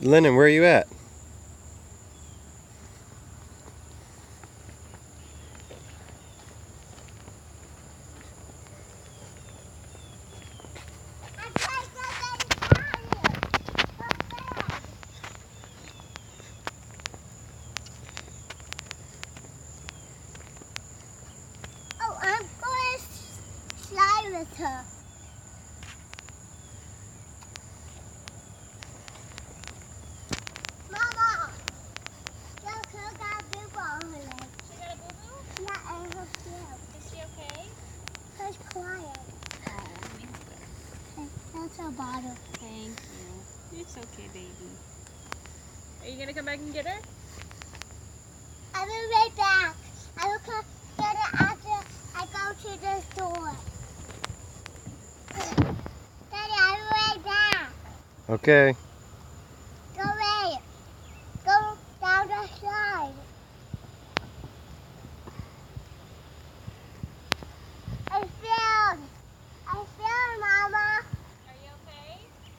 Lennon, where are you at? Oh, I'm going to slide with her. Mama, look, her got a boo-boo on her leg. She got a boo-boo? Yeah, and her tail. Is she okay? She's quiet. Oh, thank you. That's her bottle. Thank you. It's okay, baby. Are you gonna come back and get her? I will be right back. I will come get it after I go to the store. Daddy, I will be right back. Okay. Go away. Go down the slide. I fell. I fell, Mama. Are you okay?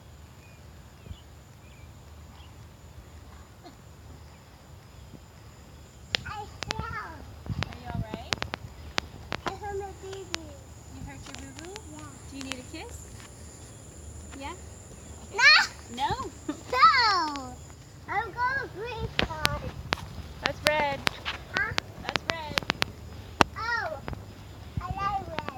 I fell. Are you alright? I hurt my baby. You hurt your boo-boo? Yeah. Do you need a kiss? Yeah? No! No? No! I'm going to green side. That's red. Huh? That's red. Oh, I like red.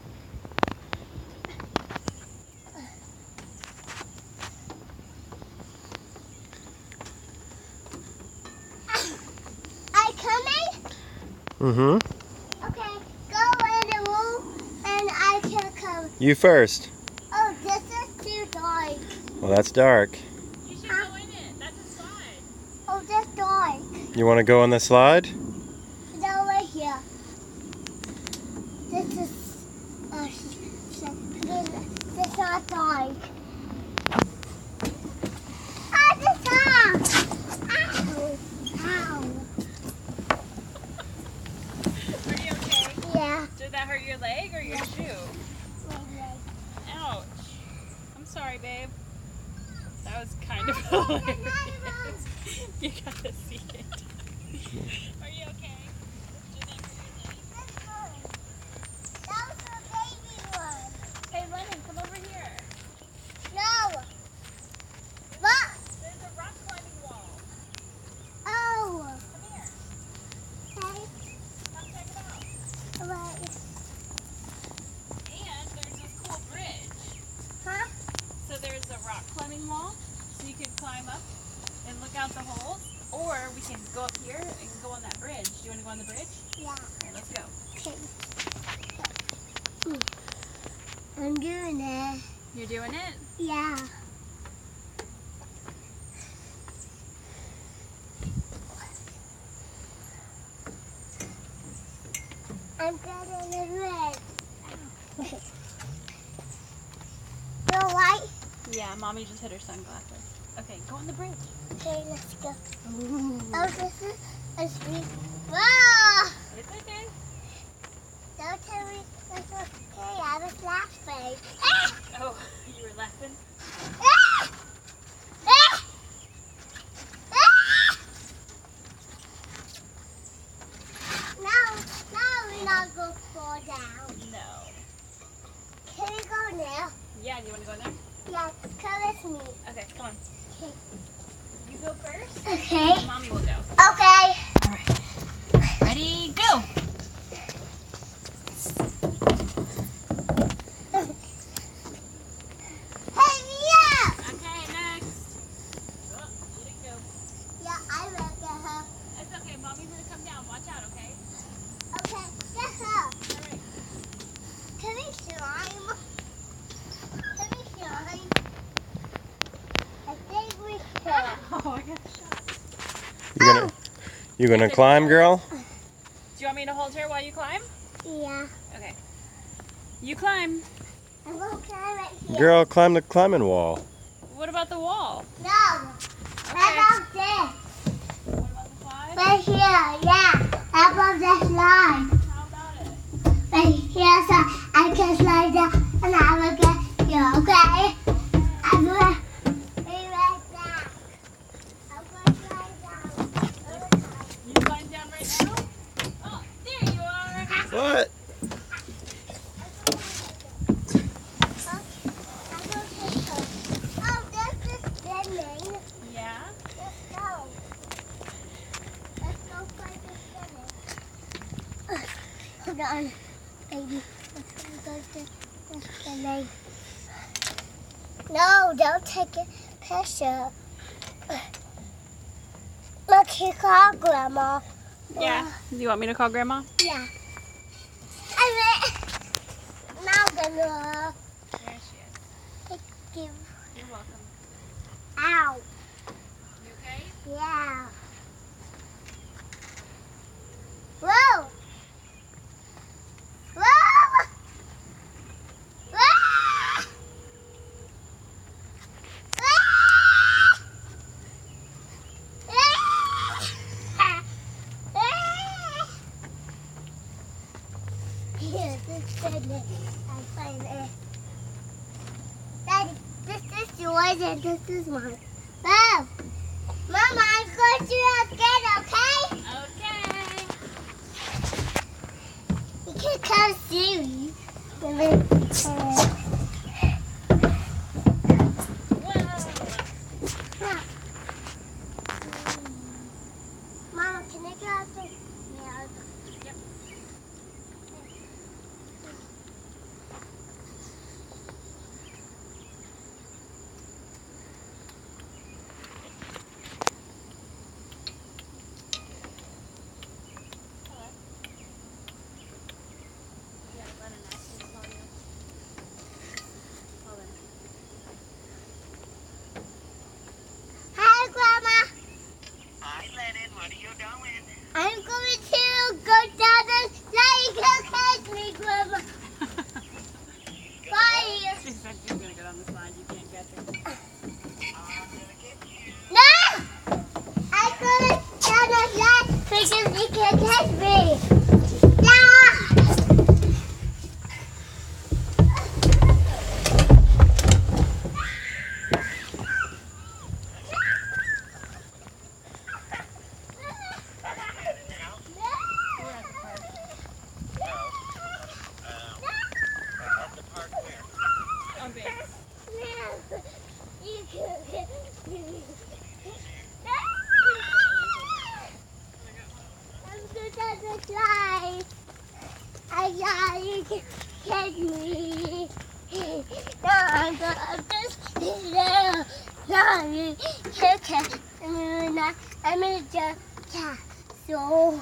I coming? Mm-hmm. Okay, go in the room and I can come. You first. Oh, this is too dark. Well, that's dark. You should go in it. That's a slide. Oh, that's dark. You want to go on the slide? No, right here. This is this is not dark. Ah, this is ow. Ow. Are you okay? Yeah. Did that hurt your leg or your shoe? Ouch. I'm sorry, babe. That was kind of hilarious. You gotta see it. Are you okay? Did that hurt your leg? That was a baby one. Hey, Lennon, come over here. No. What? There's a rock climbing wall. Oh. Come here. Okay. Come check it out. All right. And there's this cool bridge. Huh? So there's a rock climbing wall, so you can climb up and look out the holes. Or we can go up here and go on that bridge. Do you want to go on the bridge? Yeah. Okay, let's go. Okay. I'm doing it. You're doing it? Yeah. I'm getting the red. You alright? Yeah, Mommy just hit her sunglasses. Okay, go on the bridge. Okay, let's go. Oh, this is a sweet. Whoa! It's okay. Don't tell me it's okay. I was laughing. Oh, you were laughing? Now we're not going to fall down. No. Can we go now? Yeah, do you want to go in there? Yeah, come with me. Okay, come on. Okay. You go first. Okay. Mommy will go. Okay. All right. Ready, go. Hey, yeah. Okay, next. Oh, you didn't go. Yeah, I will get her. It's okay. Mommy's going to come down. Watch out, okay? Okay, get her. All right. Can we slime? Can we slime? I think we can. Oh, I got shot. You gonna climb, girl? Do you want me to hold her while you climb? Yeah. Okay. You climb. I'm going to climb right here. Girl, climb the climbing wall. What about the wall? No. Okay. How about this? What about the slide? Right here, yeah. How about the slide? How about it? Right here, so I can slide down and I will get you, okay? I will be right back. on, baby. Let's go to the lake. No, don't take a picture. Look, he called Grandma. Yeah. Do you want me to call Grandma? Yeah. Now gonna There she is. thank you. You're welcome. Ow. You okay? Yeah. Whoa. Whoa. Whoa. Here, this is I find it. Daddy, this is yours and this is mine. Mom, Mama, I'm going to again, okay? Okay. You can come see me. Mama, can I get out this? Yeah. Yep. Hi, Grandma. Hi, Lennon. What are you doing? I'm going to go down the slide. You can catch me, Grandma. Bye. She said she's gonna go down the slide. You can't get her. I'm gonna get you. No! I'm going down the slide because you can catch me. No! At the park where? Oh, babe. No! You can catch me. I'm going down the slide. You can catch me. No, I'm going to no. No, you can't catch me. I'm in the castle.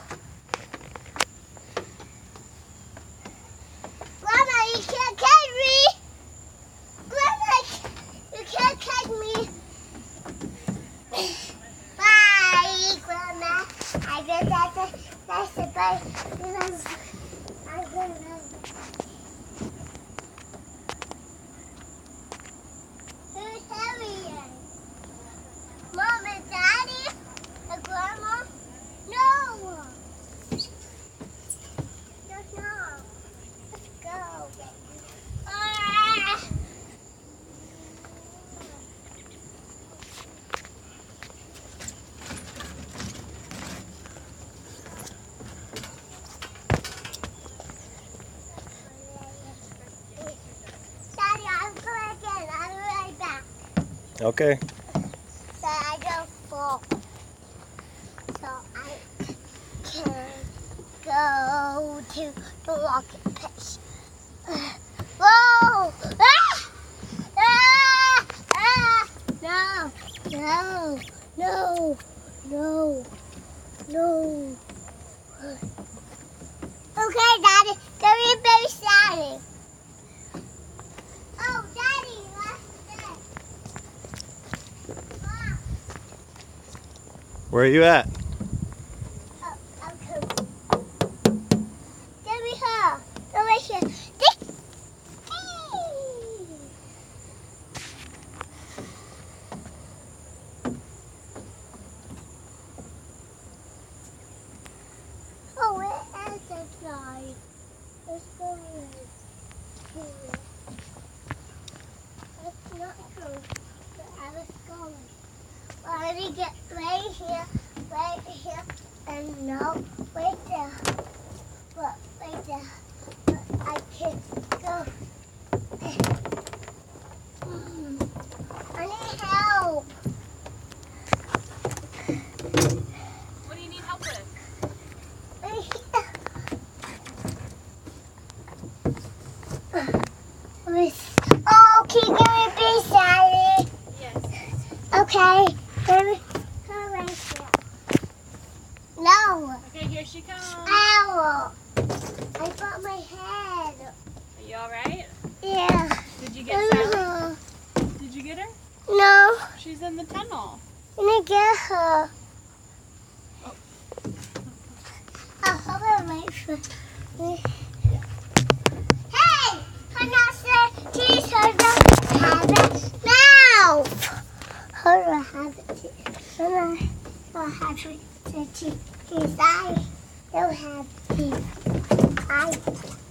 Grandma, you can't catch me. Grandma, you can't catch me. Bye, Grandma. I guess that's a bye. I'm gonna. Who's heavier? Mom and Daddy? And Grandma? No. Just no. Let's go. Ah! Daddy, I'm going again. I'll be right back. Okay. So I go fall. So I can go to the rocket pitch. Whoa! Ah! Ah! Ah! No! No! No! No! No! Okay, Daddy. Give me a baby Daddy. Oh, Daddy, what's this? Mom. Where are you at? Oh, I'm coming. Give me her. Give me here. This. Oh, where is the slide? Let's go here. That's not true. But I was going. Well, let me get right here, and no, right there. But right there. But I can't go. I need help. What do you need help with? Right here. Okay, baby, come right here. No, Okay, here she comes. ow! I got my head. Are you alright? Yeah. Did you get Sally? Did you get her? No, She's in the tunnel. I'm gonna get her. I'll hold her right for me. Hey! Vanessa, teach her to have a mouth. Hold her have it. I'll have to teach. I don't have teeth.